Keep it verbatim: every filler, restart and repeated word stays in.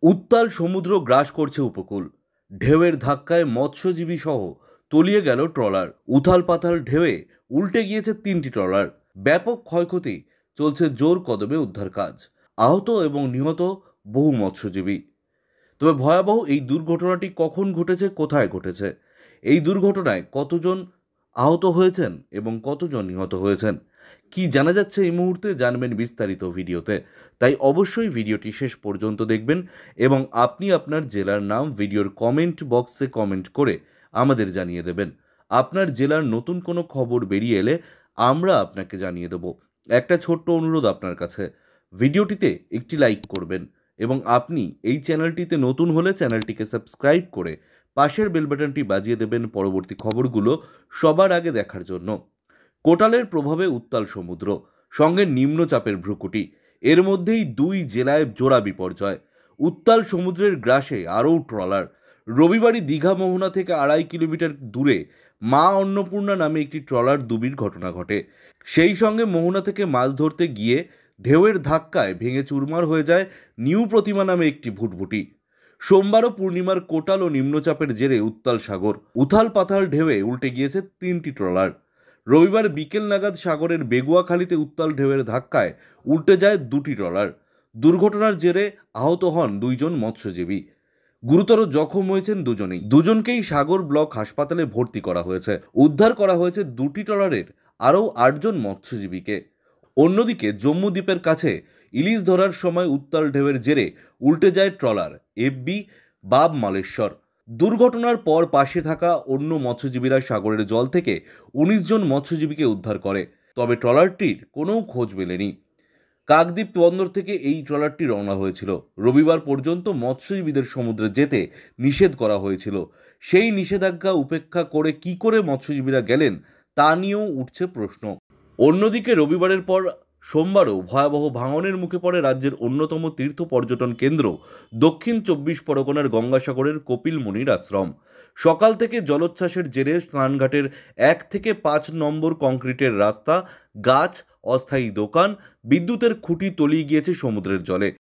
উত্তাল সমুদ্র গ্রাস করছে উপকূল। ঢেউয়ের ধাক্কায় মৎস্যজীবী সহ তলিয়ে গেল ট্রলার। উথাল পাথাল ঢেউয়ে উল্টে গিয়েছে তিনটি ট্রলার। ব্যাপক ক্ষয়ক্ষতি, চলছে জোর কদমে উদ্ধার কাজ। আহত এবং নিহত বহু মৎস্যজীবী। তবে ভয়াবহ এই দুর্ঘটনাটি কখন ঘটেছে, কোথায় ঘটেছে, এই দুর্ঘটনায় কতজন আহত হয়েছেন এবং কতজন নিহত হয়েছেন, কি জানা যাচ্ছে এই মুহূর্তে জানবেন বিস্তারিত ভিডিওতে। তাই অবশ্যই ভিডিওটি শেষ পর্যন্ত দেখবেন এবং আপনি আপনার জেলার নাম ভিডিওর কমেন্ট বক্সে কমেন্ট করে আমাদের জানিয়ে দেবেন। আপনার জেলার নতুন কোনো খবর বেরিয়ে এলে আমরা আপনাকে জানিয়ে দেব। একটা ছোট্ট অনুরোধ আপনার কাছে, ভিডিওটিতে একটি লাইক করবেন এবং আপনি এই চ্যানেলটিতে নতুন হলে চ্যানেলটিকে সাবস্ক্রাইব করে পাশের বেল বাটনটি বাজিয়ে দেবেন পরবর্তী খবরগুলো সবার আগে দেখার জন্য। কোটালের প্রভাবে উত্তাল সমুদ্র, সঙ্গে নিম্নচাপের ভ্রুকুটি, এর মধ্যেই দুই জেলায় জোড়া বিপর্যয়। উত্তাল সমুদ্রের গ্রাসে আরও ট্রলার। রবিবারই দীঘা মোহনা থেকে আড়াই কিলোমিটার দূরে মা অন্নপূর্ণা নামে একটি ট্রলার ডুবির ঘটনা ঘটে। সেই সঙ্গে মোহনা থেকে মাছ ধরতে গিয়ে ঢেউয়ের ধাক্কায় ভেঙে চুরমার হয়ে যায় নিউ প্রতিমা নামে একটি ভুটভুটি। সোমবারও পূর্ণিমার কোটাল ও নিম্নচাপের জেরে উত্তাল সাগর। উথাল পাথাল ঢেউয়ে উল্টে গিয়েছে তিনটি ট্রলার। রবিবার বিকেল নাগাদ সাগরের বেগুয়াখালীতে উত্তাল ঢেউয়ের ধাক্কায় উল্টে যায় দুটি ট্রলার। দুর্ঘটনার জেরে আহত হন দুইজন মৎস্যজীবী। গুরুতর জখম হয়েছেন দুজনেই। দুজনকেই সাগর ব্লক হাসপাতালে ভর্তি করা হয়েছে। উদ্ধার করা হয়েছে দুটি ট্রলারের আরও আটজন মৎস্যজীবীকে। অন্যদিকে জম্মু দ্বীপের কাছে ইলিশ ধরার সময় উত্তাল ঢেউয়ের জেরে উল্টে যায় ট্রলার এফবি বাব মালেশ্বর। দুর্ঘটনার পর পাশে থাকা অন্য মৎস্যজীবীরা সাগরের জল থেকে উনিশ জন মৎস্যজীবীকে উদ্ধার করে, তবে ট্রলারটির কোনো খোঁজ মেলেনি। কাকদ্বীপ বন্দর থেকে এই ট্রলারটি রওনা হয়েছিল। রবিবার পর্যন্ত মৎস্যজীবীদের সমুদ্রে যেতে নিষেধ করা হয়েছিল। সেই নিষেধাজ্ঞা উপেক্ষা করে কি করে মৎস্যজীবীরা গেলেন তা নিয়েও উঠছে প্রশ্ন। অন্যদিকে রবিবারের পর সোমবারও ভয়াবহ ভাঙনের মুখে পড়ে রাজ্যের অন্যতম তীর্থ পর্যটন কেন্দ্র দক্ষিণ চব্বিশ পরগনার গঙ্গাসাগরের কপিল মুনির আশ্রম। সকাল থেকে জলোচ্ছ্বাসের জেরে স্নানঘাটের এক থেকে পাঁচ নম্বর কংক্রিটের রাস্তা, গাছ, অস্থায়ী দোকান, বিদ্যুতের খুঁটি তলিয়ে গিয়েছে সমুদ্রের জলে।